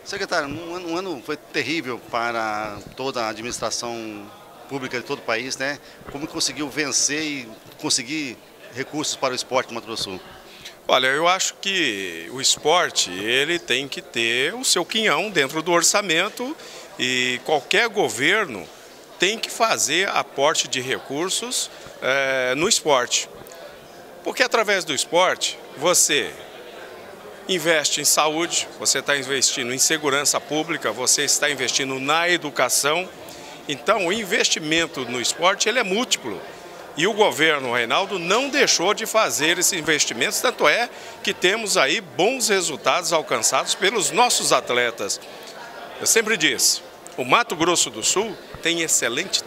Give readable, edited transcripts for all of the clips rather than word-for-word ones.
Secretário, um ano foi terrível para toda a administração pública de todo o país, né? Como conseguiu vencer e conseguir recursos para o esporte do Mato Grosso do Sul? Olha, eu acho que o esporte ele tem que ter o seu quinhão dentro do orçamento e qualquer governo tem que fazer aporte de recursos no esporte. Porque através do esporte você investe em saúde, você está investindo em segurança pública, você está investindo na educação. Então o investimento no esporte ele é múltiplo. E o governo Reinaldo não deixou de fazer esses investimentos, tanto é que temos aí bons resultados alcançados pelos nossos atletas. Eu sempre disse, o Mato Grosso do Sul tem excelentes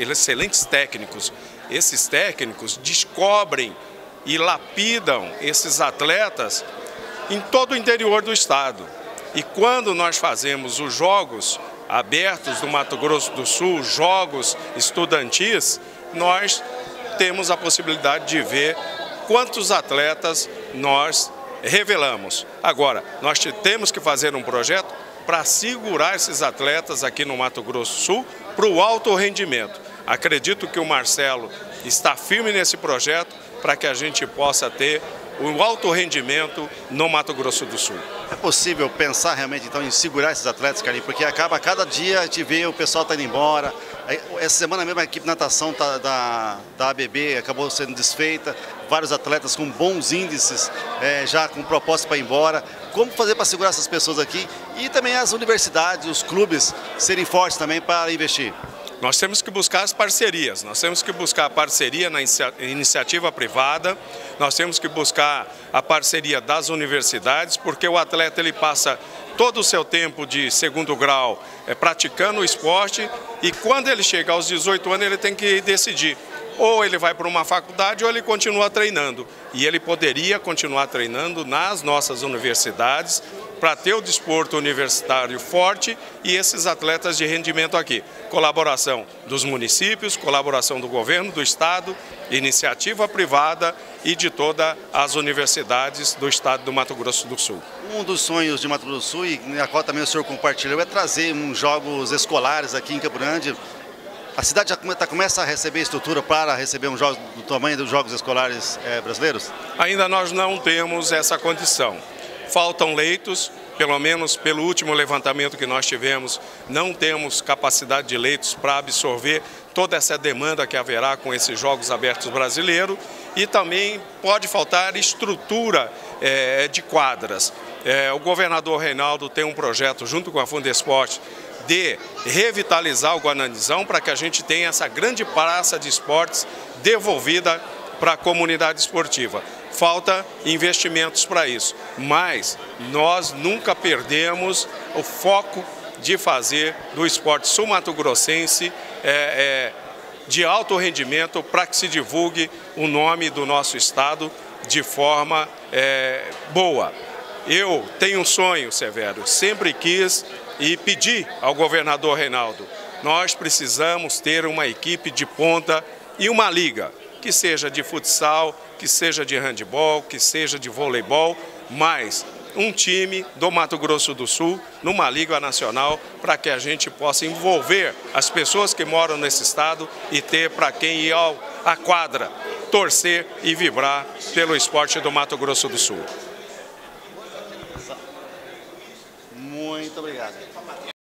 técnicos. Esses técnicos descobrem e lapidam esses atletas em todo o interior do estado. E quando nós fazemos os jogos abertos do Mato Grosso do Sul, jogos estudantis, nós temos a possibilidade de ver quantos atletas nós revelamos. Agora, nós temos que fazer um projeto para segurar esses atletas aqui no Mato Grosso do Sul para o alto rendimento. Acredito que o Marcelo está firme nesse projeto para que a gente possa ter o alto rendimento no Mato Grosso do Sul. É possível pensar realmente então em segurar esses atletas, Carlinhos? Porque acaba cada dia a gente vê o pessoal tá indo embora. Essa semana mesmo a equipe de natação da ABB acabou sendo desfeita, vários atletas com bons índices, já com proposta para ir embora. Como fazer para segurar essas pessoas aqui e também as universidades, os clubes serem fortes também para investir? Nós temos que buscar as parcerias, nós temos que buscar a parceria na iniciativa privada, nós temos que buscar a parceria das universidades, porque o atleta ele passa todo o seu tempo de segundo grau praticando o esporte e quando ele chega aos 18 anos ele tem que decidir. Ou ele vai para uma faculdade ou ele continua treinando. E ele poderia continuar treinando nas nossas universidades para ter o desporto universitário forte e esses atletas de rendimento aqui. Colaboração dos municípios, colaboração do governo, do estado, iniciativa privada e de todas as universidades do estado do Mato Grosso do Sul. Um dos sonhos de Mato Grosso do Sul, e a qual também o senhor compartilhou, é trazer uns jogos escolares aqui em Campo Grande. A cidade já começa a receber estrutura para receber uns jogos do tamanho dos jogos escolares brasileiros? Ainda nós não temos essa condição. Faltam leitos, pelo menos pelo último levantamento que nós tivemos, não temos capacidade de leitos para absorver toda essa demanda que haverá com esses Jogos Abertos brasileiros e também pode faltar estrutura de quadras. O governador Reinaldo tem um projeto junto com a Fundesporte de revitalizar o Guananizão para que a gente tenha essa grande praça de esportes devolvida para a comunidade esportiva. Falta investimentos para isso, mas nós nunca perdemos o foco de fazer do esporte sul-mato-grossense de alto rendimento para que se divulgue o nome do nosso estado de forma boa. Eu tenho um sonho, Severo, sempre quis e pedi ao governador Reinaldo, nós precisamos ter uma equipe de ponta e uma liga, que seja de futsal, que seja de handebol, que seja de voleibol, mas um time do Mato Grosso do Sul numa liga nacional para que a gente possa envolver as pessoas que moram nesse estado e ter para quem ir à quadra, torcer e vibrar pelo esporte do Mato Grosso do Sul. Muito obrigado.